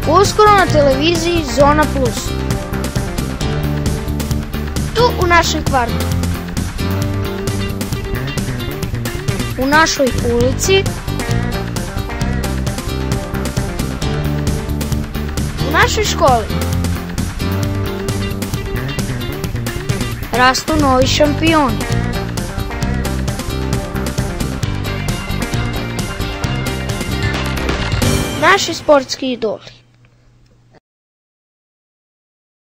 Uskoro na televiziji Zona Plus. Tu u našem kvartu, u našoj ulici, u našoj školi rastu novi šampioni. Naši sportski idoli.